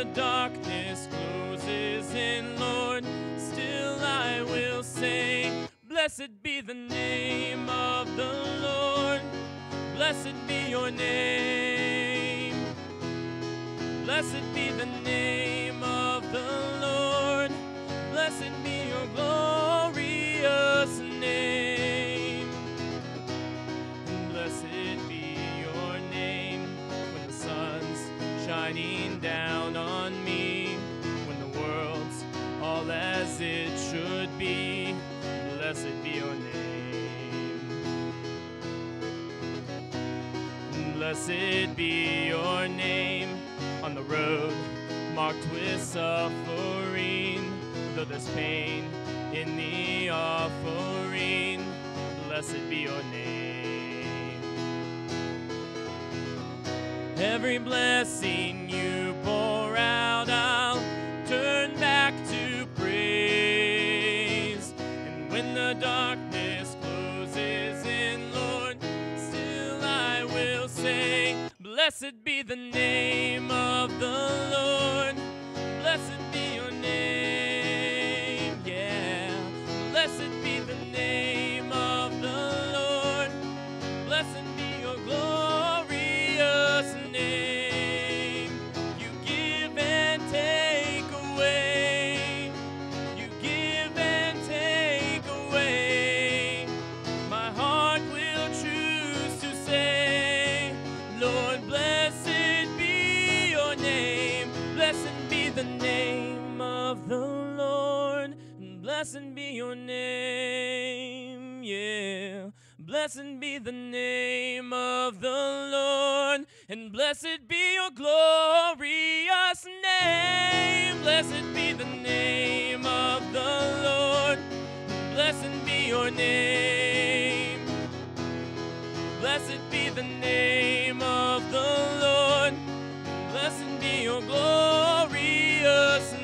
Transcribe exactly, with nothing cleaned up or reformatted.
darkness closes in, Lord, still I will say, blessed be the name of the Lord. Blessed be your name. Blessed be the name of the Lord. Blessed be your glorious name. Blessed be your name when the sun's shining down on me, when the world's all as it should be. Blessed be your name. Blessed be your name on the road marked with suffering, though there's pain in the offering. Blessed be your name. Every blessing you pour out, I'll turn back to praise. And when the darkness closes in, Lord, still I will say, blessed be the name of the Lord. Blessed be your name, yeah. Blessed be the name of the Lord. Blessed be your glorious name. You give and take away. You give and take away. My heart will choose to say, Lord, blessed be your name. Blessed be the name of the Lord. Blessed be your name, yeah. Blessed be the name of the Lord, and blessed be your glorious name. Blessed be the name of the Lord. Blessed be your name. Blessed be the name of the Lord. Blessed be your glorious name.